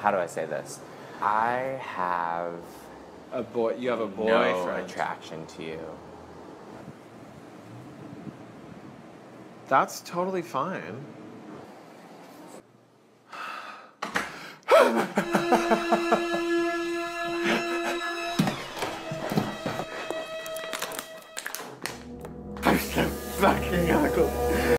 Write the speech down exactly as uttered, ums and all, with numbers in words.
how do I say this? I have A boy, you have a no boyfriend. attraction to you. That's totally fine. I'm so fucking ugly.